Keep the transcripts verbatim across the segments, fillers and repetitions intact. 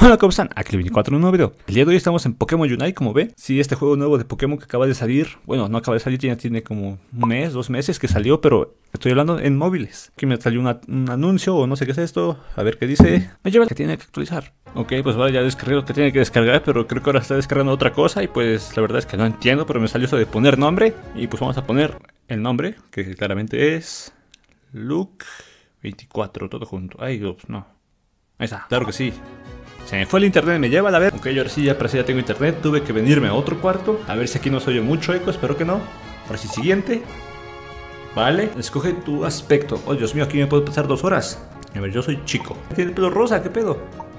Hola, ¿cómo están? Aquí veinticuatro en un nuevo video. El día de hoy estamos en Pokémon Unite, como ven. Sí, este juego nuevo de Pokémon que acaba de salir. Bueno, no acaba de salir, ya tiene como un mes, dos meses que salió, pero estoy hablando en móviles. Aquí me salió una, un anuncio o no sé qué es esto. A ver qué dice. Me lleva el que tiene que actualizar. Ok, pues vale, ya descargué lo que tiene que descargar, pero creo que ahora está descargando otra cosa. Y pues la verdad es que no entiendo, pero me salió eso de poner nombre. Y pues vamos a poner el nombre, que claramente es Luke veinticuatro, todo junto. Ay, ups, no. Ahí está, claro que sí. Se me fue el internet, me lleva a la vez. Ok, ahora sí, ya parece ya tengo internet. Tuve que venirme a otro cuarto. A ver si aquí no se oye mucho eco, espero que no. Ahora sí, siguiente. Vale, escoge tu aspecto. Oh, Dios mío, aquí me puedo pasar dos horas. A ver, yo soy chico. Tiene el pelo rosa, ¿qué pedo?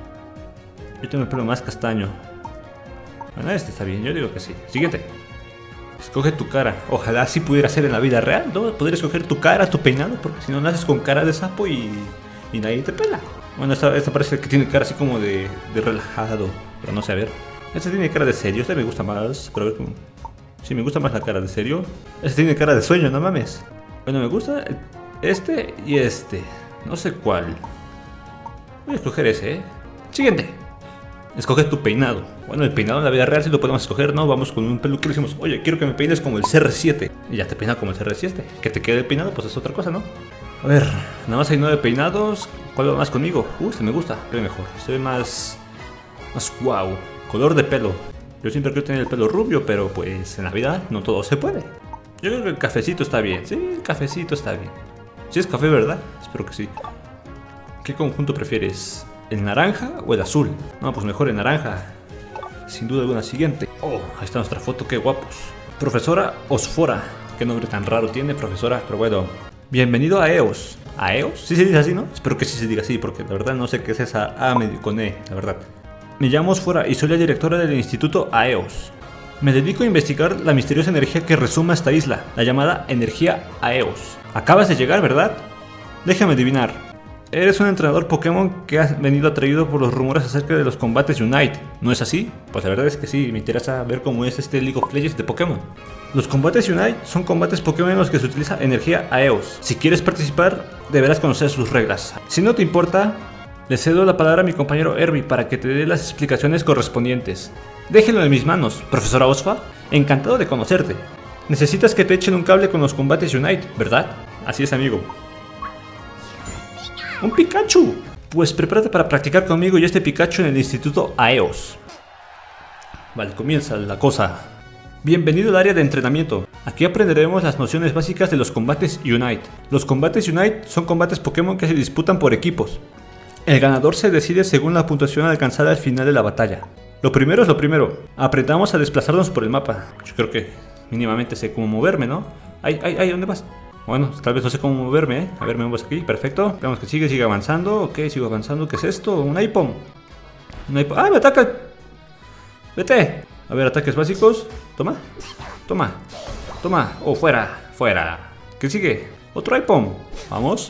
Yo tengo el pelo más castaño. Bueno, este está bien, yo digo que sí. Siguiente. Escoge tu cara. Ojalá así pudiera ser en la vida real, ¿no? Poder escoger tu cara, tu peinado, porque si no naces con cara de sapo y, y nadie te pela. Bueno, esta, esta parece que tiene cara así como de, de relajado, pero no sé, a ver. Este tiene cara de serio, este me gusta más, pero a ver cómo... Sí, me gusta más la cara de serio. Este tiene cara de sueño, no mames. Bueno, me gusta este y este. No sé cuál. Voy a escoger ese, ¿eh? Siguiente. Escoge tu peinado. Bueno, el peinado en la vida real sí lo podemos escoger, ¿no? Vamos con un peluquero y decimos, oye, quiero que me peines como el C R siete. Y ya te peina como el C R siete. Que te quede el peinado, pues es otra cosa, ¿no? A ver, nada más hay nueve peinados. ¿Cuál va más conmigo? Uh, este me gusta, se ve mejor. Se ve más... Más wow. Color de pelo. Yo siempre quiero tener el pelo rubio, pero pues en la vida no todo se puede. Yo creo que el cafecito está bien. Sí, el cafecito está bien. Sí es café, ¿verdad? Espero que sí. ¿Qué conjunto prefieres? ¿El naranja o el azul? No, pues mejor el naranja. Sin duda alguna. Siguiente. Oh, ahí está nuestra foto, qué guapos. Profesora Osfora. Qué nombre tan raro tiene, profesora, pero bueno. Bienvenido a EOS. ¿A EOS? Sí se dice así, ¿no? Espero que sí se diga así, porque la verdad no sé qué es esa A con E, la verdad. Me llamo Osfora y soy la directora del Instituto AEOS. Me dedico a investigar la misteriosa energía que resuma esta isla, la llamada energía AEOS. Acabas de llegar, ¿verdad? Déjame adivinar. Eres un entrenador Pokémon que has venido atraído por los rumores acerca de los combates Unite, ¿no es así? Pues la verdad es que sí, me interesa ver cómo es este League of Legends de Pokémon. Los combates Unite son combates Pokémon en los que se utiliza energía AEOS. Si quieres participar, deberás conocer sus reglas. Si no te importa, le cedo la palabra a mi compañero Herbie para que te dé las explicaciones correspondientes. Déjenlo en mis manos, profesora Osfa. Encantado de conocerte. Necesitas que te echen un cable con los combates Unite, ¿verdad? Así es, amigo. ¡Un Pikachu! Pues prepárate para practicar conmigo y este Pikachu en el Instituto AEOS. Vale, comienza la cosa. Bienvenido al área de entrenamiento. Aquí aprenderemos las nociones básicas de los combates Unite. Los combates Unite son combates Pokémon que se disputan por equipos. El ganador se decide según la puntuación alcanzada al final de la batalla. Lo primero es lo primero. Aprendamos a desplazarnos por el mapa. Yo creo que mínimamente sé cómo moverme, ¿no? ¡Ay, ay, ay! ¿Dónde vas? Bueno, tal vez no sé cómo moverme, ¿eh? A ver, me muevo aquí, perfecto. Veamos que sigue, sigue avanzando. Ok, sigo avanzando. ¿Qué es esto? Un Aipom. Un Aipom. ¡Ah, me ataca! ¡Vete! A ver, ataques básicos. Toma. Toma. Toma. Oh, fuera. Fuera. ¿Qué sigue? Otro Aipom. Vamos.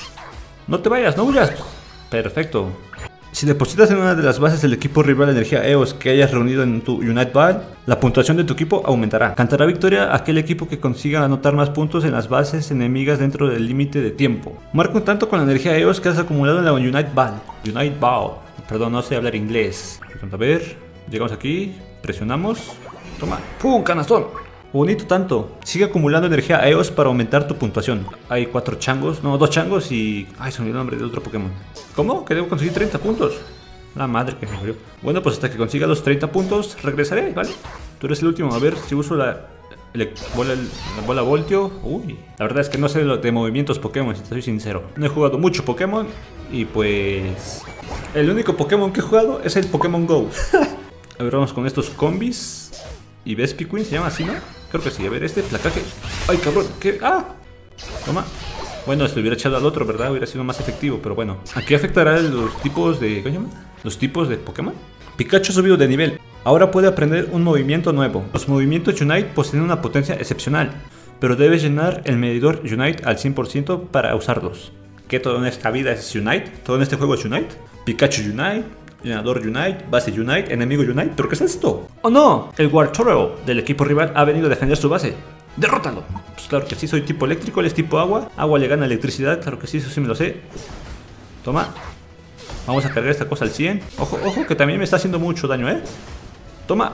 No te vayas, no huyas. Perfecto. Si depositas en una de las bases del equipo rival energía EOS que hayas reunido en tu Unite Ball, la puntuación de tu equipo aumentará. Cantará victoria aquel equipo que consiga anotar más puntos en las bases enemigas dentro del límite de tiempo. Marca un tanto con la energía EOS que has acumulado en la Unite Ball. Unite Ball. Perdón, no sé hablar inglés. Vamos a ver. Llegamos aquí. Presionamos. Toma. ¡Pum! ¡Canastón! Bonito tanto. Sigue acumulando energía EOS para aumentar tu puntuación. Hay cuatro changos. No, dos changos y... Ay, se me olvidó el nombre de otro Pokémon. ¿Cómo? Que debo conseguir treinta puntos. La madre que me murió. Bueno, pues hasta que consiga los treinta puntos regresaré, ¿vale? Tú eres el último. A ver si uso la... La bola, la bola voltio. Uy. La verdad es que no sé de, de movimientos Pokémon, si te soy sincero. No he jugado mucho Pokémon. Y pues... El único Pokémon que he jugado es el Pokémon Go. A ver, vamos con estos combis. Y Vespiquen se llama así, ¿no? Creo que sí. A ver, este placaje. ¡Ay, cabrón! ¿Qué? ¡Ah! Toma. Bueno, se lo hubiera echado al otro, ¿verdad? Hubiera sido más efectivo, pero bueno. Aquí afectará los tipos de... ¿Cómo se llama? Los tipos de Pokémon. Pikachu ha subido de nivel. Ahora puede aprender un movimiento nuevo. Los movimientos Unite poseen una potencia excepcional, pero debes llenar el medidor Unite al cien por ciento para usarlos. ¿Qué todo en esta vida es Unite? ¿Todo en este juego es Unite? Pikachu Unite, llenador Unite, base Unite, enemigo Unite. ¿Pero qué es esto? ¡Oh no! El Wartortle del equipo rival ha venido a defender su base. ¡Derrótalo! Pues claro que sí, soy tipo eléctrico, él es tipo agua. Agua le gana electricidad, claro que sí, eso sí me lo sé. Toma. Vamos a cargar esta cosa al cien. Ojo, ojo, que también me está haciendo mucho daño, ¿eh? Toma.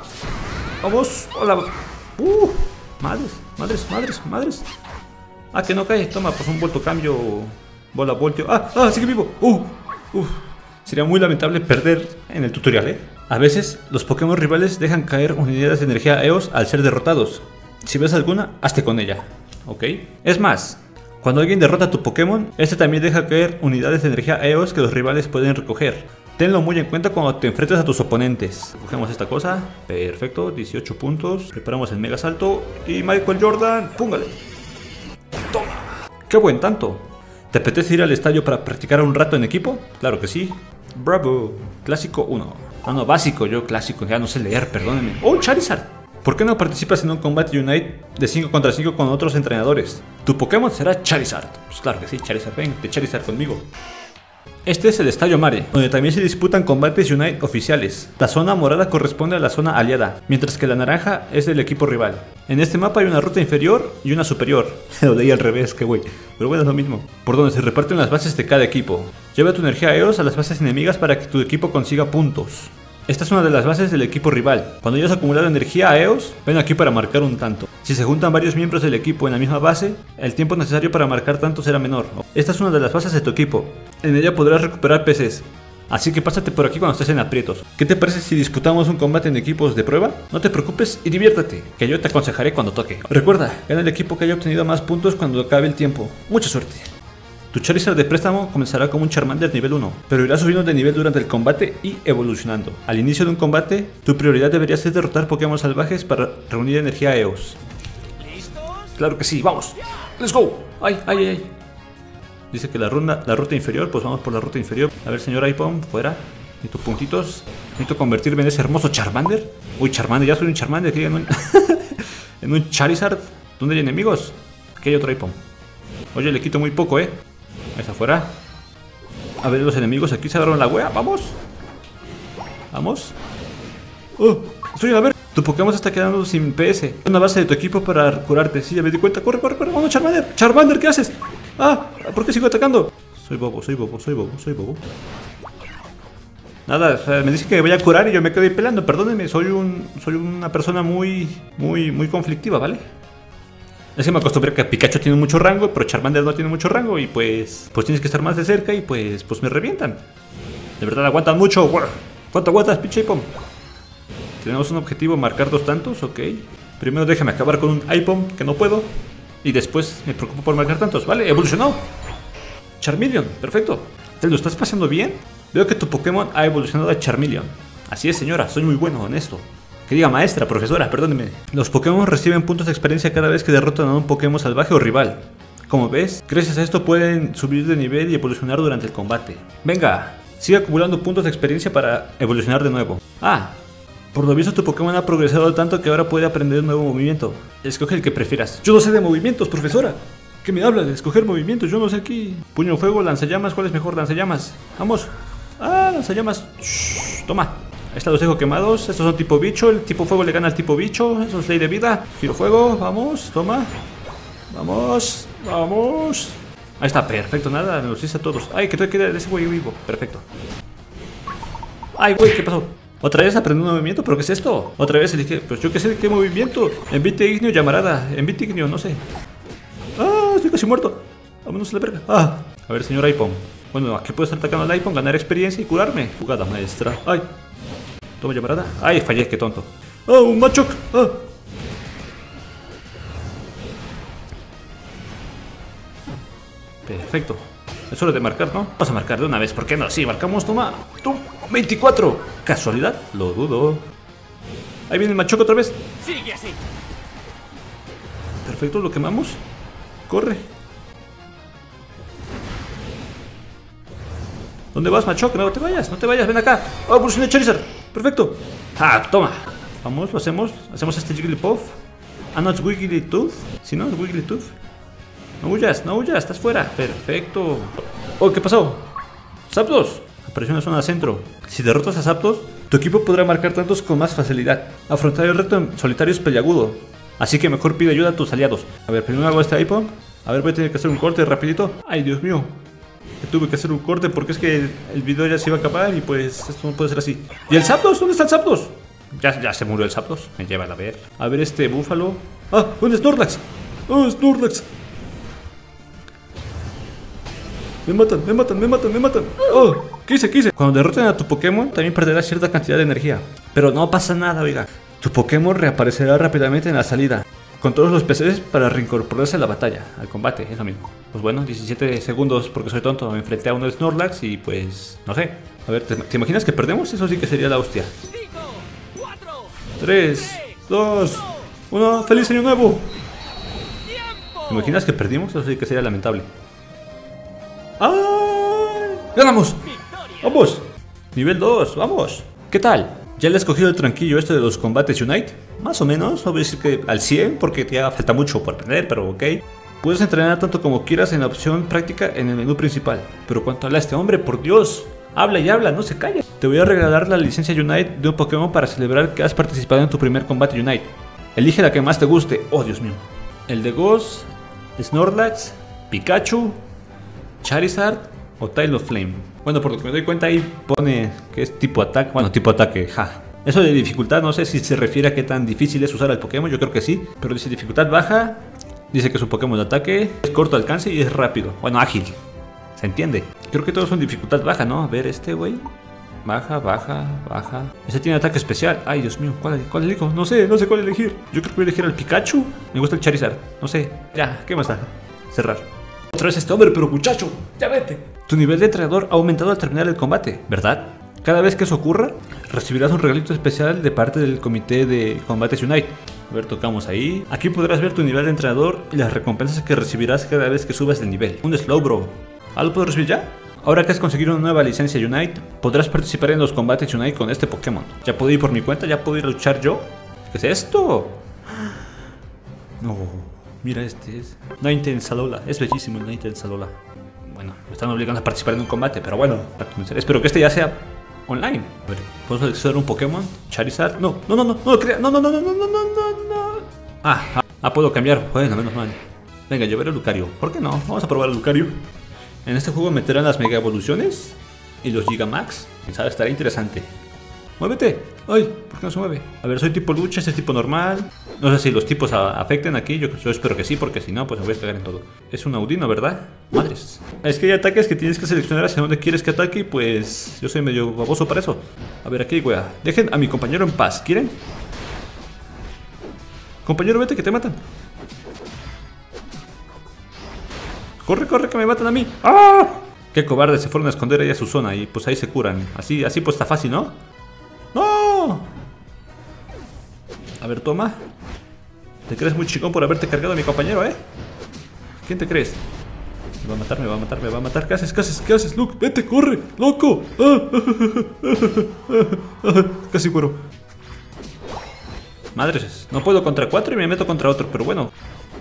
Vamos. Hola. Uh, madres, madres, madres, madres. Ah, que no cae. Toma, pues un vuelto cambio. Bola, voltio. Ah, ah, sigue vivo. Uh, uh. Sería muy lamentable perder en el tutorial, ¿eh? A veces los Pokémon rivales dejan caer unidades de energía E O S al ser derrotados. Si ves alguna, hazte con ella, ¿ok? Es más, cuando alguien derrota a tu Pokémon, este también deja caer unidades de energía E O S que los rivales pueden recoger. Tenlo muy en cuenta cuando te enfrentas a tus oponentes. Cogemos esta cosa, perfecto, dieciocho puntos. Preparamos el mega salto y Michael Jordan, ¡púngale! ¡Toma! ¡Qué buen tanto! ¿Te apetece ir al estadio para practicar un rato en equipo? Claro que sí. Bravo. Clásico uno. Ah, no, básico, yo clásico, ya no sé leer, perdónenme. ¡Oh, Charizard! ¿Por qué no participas en un combate Unite de cinco contra cinco con otros entrenadores? Tu Pokémon será Charizard. Pues claro que sí, Charizard, ven, de Charizard conmigo. Este es el Estadio Mare, donde también se disputan combates Unite oficiales. La zona morada corresponde a la zona aliada, mientras que la naranja es del equipo rival. En este mapa hay una ruta inferior y una superior. Lo leí al revés, qué güey. Pero bueno, es lo mismo. Por donde se reparten las bases de cada equipo. Lleva tu energía E O S a las bases enemigas para que tu equipo consiga puntos. Esta es una de las bases del equipo rival. Cuando hayas acumulado energía E O S, ven aquí para marcar un tanto. Si se juntan varios miembros del equipo en la misma base, el tiempo necesario para marcar tanto será menor. Esta es una de las bases de tu equipo. En ella podrás recuperar P Cs. Así que pásate por aquí cuando estés en aprietos. ¿Qué te parece si disputamos un combate en equipos de prueba? No te preocupes y diviértate, que yo te aconsejaré cuando toque. Recuerda, gana el equipo que haya obtenido más puntos cuando acabe el tiempo. Mucha suerte. Tu Charizard de préstamo comenzará como un Charmander nivel uno, pero irá subiendo de nivel durante el combate y evolucionando. Al inicio de un combate, tu prioridad debería ser derrotar Pokémon salvajes para reunir energía E O S. ¿Listos? Claro que sí, vamos. ¡Let's go! ¡Ay, ay, ay! Dice que la, ronda, la ruta inferior, pues vamos por la ruta inferior. A ver, señor iPhone, fuera. Necesito puntitos. Necesito convertirme en ese hermoso Charmander. Uy, Charmander, ya soy un Charmander. Aquí en un, en un Charizard. ¿Dónde hay enemigos? Aquí hay otro iPhone. Oye, le quito muy poco, ¿eh? Ahí está afuera. A ver, los enemigos aquí se agarraron la wea. ¡Vamos! ¡Vamos! ¡Oh! ¡Estoy a ver! Tu Pokémon se está quedando sin P S. Una base de tu equipo para curarte. Sí, ya me di cuenta. ¡Corre, corre, corre! ¡Vamos, Charmander! ¡Charmander! ¿Qué haces? ¡Ah! ¿Por qué sigo atacando? Soy bobo, soy bobo, soy bobo, soy bobo. Nada, o sea, me dicen que me voy a curar y yo me quedo ahí peleando. Perdónenme, soy un soy una persona muy, muy, muy conflictiva, ¿vale? Es que me acostumbré que Pikachu tiene mucho rango, pero Charmander no tiene mucho rango y pues pues tienes que estar más de cerca y pues pues me revientan. De verdad aguantan mucho. ¿Cuánto aguantas, pinche Ipom? Tenemos un objetivo, marcar dos tantos, ok. Primero déjame acabar con un Ipom, que no puedo. Y después me preocupo por marcar tantos. Vale, evolucionó. Charmeleon, perfecto. ¿Te lo estás pasando bien? Veo que tu Pokémon ha evolucionado a Charmeleon. Así es, señora, soy muy bueno en esto. Que diga maestra, profesora, perdóneme. Los Pokémon reciben puntos de experiencia cada vez que derrotan a un Pokémon salvaje o rival. Como ves, gracias a esto pueden subir de nivel y evolucionar durante el combate. Venga, sigue acumulando puntos de experiencia para evolucionar de nuevo. Ah, por lo visto tu Pokémon ha progresado tanto que ahora puede aprender un nuevo movimiento. Escoge el que prefieras. Yo no sé de movimientos, profesora. ¿Qué me habla de escoger movimientos? Yo no sé aquí. Puño fuego, lanzallamas, ¿cuál es mejor? Lanzallamas. Vamos. Ah, lanzallamas. Shh, toma. Ahí están los dejo quemados. Estos son tipo bicho. El tipo fuego le gana al tipo bicho. Eso es ley de vida. Giro fuego. Vamos. Toma. Vamos. Vamos. Ahí está. Perfecto. Nada. Me los hice a todos. Ay, que todavía queda ese güey vivo. Perfecto. Ay, güey. ¿Qué pasó? Otra vez aprendí un movimiento. ¿Pero qué es esto? Otra vez elige. Pues yo qué sé de qué movimiento. Envite ignio, llamarada. Envite ignio. No sé. Ah, estoy casi muerto. Vámonos a la verga. Ah. A ver, señor iPhone. Bueno, aquí puedo estar atacando al iPhone, ganar experiencia y curarme. Jugada maestra. Ay. Toma llamarada. Ay, fallé, qué tonto. ¡Ah, un Machoc! ¡Ah! Perfecto. Es hora de marcar, ¿no? Vamos a marcar de una vez, ¿por qué no? Sí, marcamos, toma. ¡Tum! veinticuatro. ¿Casualidad? Lo dudo. Ahí viene el Machoc otra vez. Sigue así. Perfecto, lo quemamos. Corre. ¿Dónde vas, Machoc? No te vayas, no te vayas, ven acá. ¡Oh, evolucioné Charizard! ¡Perfecto! ¡Ah, toma! Vamos, lo hacemos. Hacemos este Jigglypuff. Ah, no, es Wigglytuff. ¿Sí, no? Es Wigglytuff. No huyas, no huyas, estás fuera. Perfecto. Oh, ¿qué pasó? ¡Zapdos! Apareció en la zona de centro. Si derrotas a Zapdos, tu equipo podrá marcar tantos con más facilidad. Afrontar el reto en solitario es peliagudo. Así que mejor pide ayuda a tus aliados. A ver, primero hago este iPhone. A ver, voy a tener que hacer un corte rapidito. ¡Ay, Dios mío! tuve que hacer un corte porque es que el video ya se iba a acabar y pues esto no puede ser así. ¿Y el Zapdos? ¿Dónde está el Zapdos? Ya, ya se murió el Zapdos. Me lleva a ver. A ver este búfalo. ¡Ah! ¡Un Snorlax! ¡Oh, Snorlax! Me matan, me matan, me matan, me matan. ¡Oh! ¿Qué hice? ¿Qué hice? Cuando derroten a tu Pokémon también perderás cierta cantidad de energía. Pero no pasa nada, oiga. Tu Pokémon reaparecerá rápidamente en la salida, con todos los P Cs para reincorporarse a la batalla, al combate, es lo mismo. Pues bueno, diecisiete segundos porque soy tonto, me enfrenté a uno de Snorlax y pues, no sé. A ver, ¿te, ¿te imaginas que perdemos? Eso sí que sería la hostia. tres, dos, uno, ¡feliz año nuevo! ¿Te imaginas que perdimos? Eso sí que sería lamentable. ¡Ay! ¡Ganamos! ¡Vamos! Nivel dos, ¡vamos! ¿Qué tal? ¿Ya le has cogido el tranquillo este de los combates Unite? Más o menos, no voy a decir que al cien porque te falta mucho por aprender, pero ok. Puedes entrenar tanto como quieras en la opción práctica en el menú principal. Pero cuánto habla este hombre, por Dios. Habla y habla, no se calla. Te voy a regalar la licencia Unite de un Pokémon para celebrar que has participado en tu primer combate Unite. Elige la que más te guste. Oh, Dios mío. El de Ghost, Snorlax, Pikachu, Charizard o Talonflame. Bueno, por lo que me doy cuenta ahí pone que es tipo ataque. Bueno, tipo ataque, ja. Eso de dificultad, no sé si se refiere a qué tan difícil es usar al Pokémon, yo creo que sí. Pero dice dificultad baja, dice que es un Pokémon de ataque, es corto alcance y es rápido. Bueno, ágil. ¿Se entiende? Creo que todos son dificultad baja, ¿no? A ver, este güey. Baja, baja, baja. Ese tiene ataque especial. Ay, Dios mío, ¿cuál, cuál elijo? No sé, no sé cuál elegir. Yo creo que voy a elegir al Pikachu. Me gusta el Charizard. No sé. Ya, ¿qué más da? Cerrar. Otra vez este hombre, pero muchacho, ya vete. Tu nivel de entrenador ha aumentado al terminar el combate, ¿verdad? Cada vez que eso ocurra, recibirás un regalito especial de parte del comité de combates Unite. A ver, tocamos ahí. Aquí podrás ver tu nivel de entrenador y las recompensas que recibirás cada vez que subas de nivel. Un Slowbro. ¿Ah, lo puedo recibir ya? Ahora que has conseguido una nueva licencia Unite, podrás participar en los combates Unite con este Pokémon. Ya puedo ir por mi cuenta, ya puedo ir a luchar yo. ¿Qué es esto? No, mira este es Ninetales-Alola. Es bellísimo el Ninetales-Alola. Bueno, me están obligando a participar en un combate, pero bueno, para comenzar. Espero que este ya sea online. A ver, ¿puedo seleccionar un Pokémon? Charizard. No, no, no, no, no, no, no, no, no, no, no, no, no. Ah, ah, ah, puedo cambiar. Bueno, menos mal. Venga, yo veré a Lucario. ¿Por qué no? Vamos a probar a Lucario. En este juego meterán las Mega Evoluciones y los Gigamax. Pensaba, estará interesante. ¡Muévete! ¡Ay! ¿Por qué no se mueve? A ver, soy tipo lucha, este es tipo normal. No sé si los tipos a afecten aquí. Yo, yo espero que sí, porque si no, pues me voy a cagar en todo. Es un Audino, ¿verdad? Madres. Es que hay ataques que tienes que seleccionar hacia dónde quieres que ataque y pues yo soy medio baboso para eso. A ver, aquí, güey. Dejen a mi compañero en paz. ¿Quieren? Compañero, vete que te matan. Corre, corre, que me matan a mí. ¡Ah! Qué cobardes, se fueron a esconder ahí a su zona y pues ahí se curan. Así, así pues está fácil, ¿no? ¡No! A ver, toma. Te crees muy chingón por haberte cargado a mi compañero, ¿eh? ¿Quién te crees? Me va a matar, me va a matar, me va a matar. ¿Qué haces? ¿Qué haces? ¿Qué haces? Luke, vete, corre, loco. Casi muero. Madres, no puedo contra cuatro y me meto contra otro, pero bueno.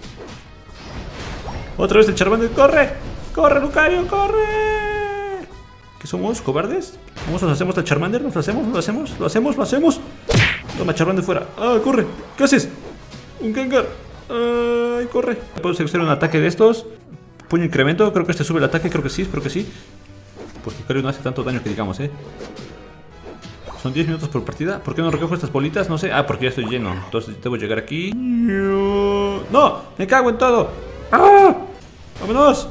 Otra vez el Charmander, corre. Corre, Lucario, corre. ¿Qué somos? ¿Cobardes? Vamos, nos hacemos el Charmander, nos lo hacemos, lo hacemos, lo hacemos, lo hacemos. Toma, Charmander fuera. Ah, corre. ¿Qué haces? Un Gengar. Ay, corre. Puedo seleccionar un ataque de estos. Puño incremento, creo que este sube el ataque, creo que sí, espero que sí. Pues Lucario no hace tanto daño que digamos, eh. Son diez minutos por partida. ¿Por qué no recojo estas bolitas? No sé. Ah, porque ya estoy lleno. Entonces debo llegar aquí. ¡No! ¡Me cago en todo! ¡Ah! ¡Vámonos!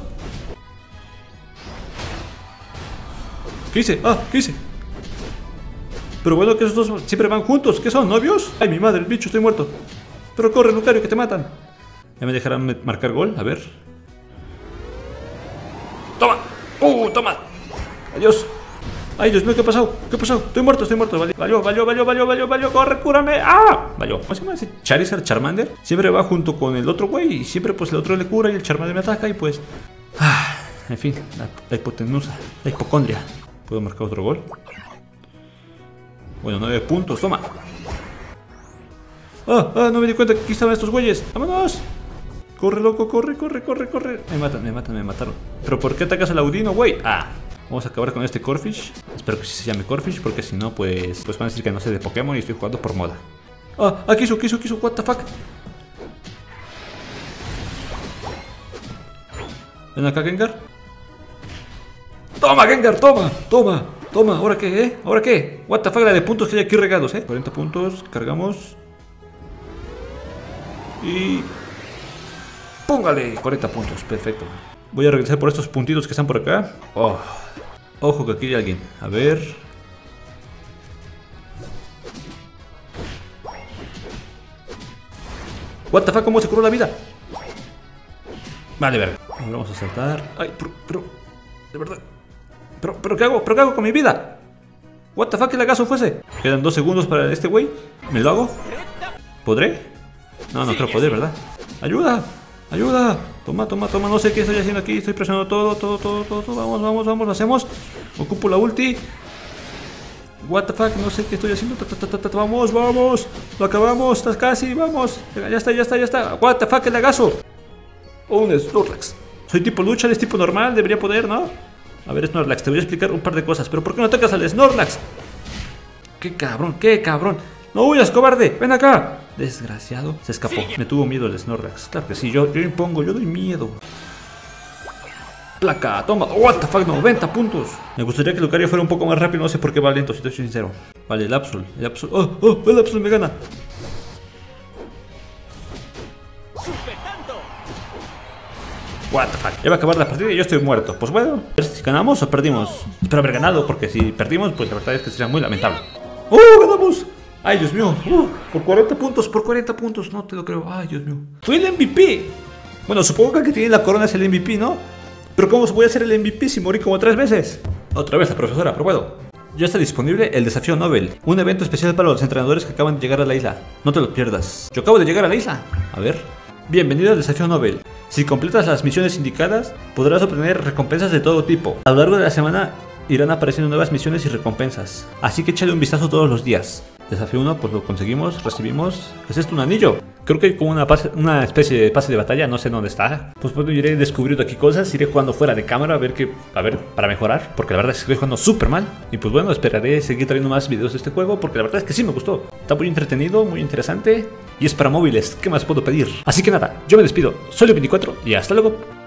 ¿Qué hice? Ah, ¿qué hice? Pero bueno, que esos dos siempre van juntos. ¿Qué son? ¿Novios? Ay, mi madre, el bicho, estoy muerto. Pero corre, Lucario, que te matan. ¿Ya me dejarán marcar gol? A ver. ¡Toma! ¡Uh, toma! ¡Adiós! ¡Ay, Dios mío! ¿Qué ha pasado? ¿Qué ha pasado? Estoy muerto, estoy muerto. Valió, valió, valió, valió, valió, valió, valió. ¡Corre, cúrame! ¡Ah! Valió. ¿Cómo se llama ese Charizard, Charmander? Siempre va junto con el otro güey. Y siempre pues el otro le cura y el Charmander me ataca y pues... Ah, en fin, la, la hipotenusa, la hipocondria. ¿Puedo marcar otro gol? Bueno, nueve puntos, toma. ¡Ah! ¡Ah! No me di cuenta que aquí estaban estos güeyes. ¡Vámonos! Corre, loco, corre, corre, corre, corre. Me matan, me matan, me mataron. ¿Pero por qué atacas al Audino, güey? Ah, vamos a acabar con este Corphish. Espero que sí se llame Corphish, porque si no, pues, pues van a decir que no sé de Pokémon y estoy jugando por moda. Ah, aquí hizo, aquí hizo, aquí hizo, what the fuck. Ven acá, Gengar. Toma, Gengar, toma, toma, toma. ¿Ahora qué, eh? ¿Ahora qué? What the fuck, la de puntos que hay aquí regados, eh. cuarenta puntos, cargamos. Y... póngale, cuarenta puntos, perfecto. Voy a regresar por estos puntitos que están por acá. Oh. Ojo que aquí hay alguien. A ver. What the fuck, ¿cómo se curó la vida? Vale, verga. Vamos a saltar. Ay, pero, pero, de verdad. Pero, pero, ¿qué hago? ¿Pero qué hago con mi vida? What the fuck, ¿qué lagazo fuese? Quedan dos segundos para este güey. ¿Me lo hago? ¿Podré? No, no creo poder, ¿verdad? ¡Ayuda! ¡Ayuda! Toma, toma, toma. No sé qué estoy haciendo aquí. Estoy presionando todo, todo, todo, todo, todo. Vamos, vamos, vamos. Lo hacemos. Ocupo la ulti. What the fuck, no sé qué estoy haciendo. Ta, ta, ta, ta, ta. Vamos, vamos. Lo acabamos. Estás casi, vamos. Ya está, ya está, ya está. What the fuck, el lagazo. Oh, un Snorlax. Soy tipo lucha, es tipo normal. Debería poder, ¿no? A ver, Snorlax, te voy a explicar un par de cosas. Pero ¿por qué no tocas al Snorlax? ¡Qué cabrón, qué cabrón! ¡No huyas, cobarde! ¡Ven acá! Desgraciado. Se escapó. Me tuvo miedo el Snorlax. Claro que sí, yo, yo impongo, yo doy miedo. Placa, toma. What the fuck, noventa puntos. Me gustaría que Lucario fuera un poco más rápido. No sé por qué va lento, si estoy sincero. Vale, el Absol. El Absol. ¡Oh, oh! El Absol me gana. What the fuck, ya va a acabar la partida y yo estoy muerto. Pues bueno, a ver si ganamos o perdimos. Espero haber ganado, porque si perdimos, pues la verdad es que sería muy lamentable. ¡Oh, ganamos! ¡Ay, Dios mío! Uh, por cuarenta puntos, por cuarenta puntos, no te lo creo. ¡Ay, Dios mío! ¡Fui el M V P! Bueno, supongo que el que tiene la corona es el M V P, ¿no? Pero ¿cómo voy a ser el M V P si morí como tres veces? Otra vez la profesora, pero bueno. Ya está disponible el desafío Nobel, un evento especial para los entrenadores que acaban de llegar a la isla. No te lo pierdas. Yo acabo de llegar a la isla. A ver... Bienvenido al desafío Nobel. Si completas las misiones indicadas, podrás obtener recompensas de todo tipo. A lo largo de la semana irán apareciendo nuevas misiones y recompensas, así que échale un vistazo todos los días. Desafío uno, pues lo conseguimos, recibimos... ¿Qué es esto? ¿Un anillo? Creo que hay como una, pase, una especie de pase de batalla, no sé dónde está. Pues bueno, iré descubriendo aquí cosas, iré jugando fuera de cámara a ver qué, a ver, para mejorar, porque la verdad es que estoy jugando súper mal. Y pues bueno, esperaré seguir trayendo más videos de este juego, porque la verdad es que sí me gustó. Está muy entretenido, muy interesante, y es para móviles, ¿qué más puedo pedir? Así que nada, yo me despido, soy Leo veinticuatro y hasta luego.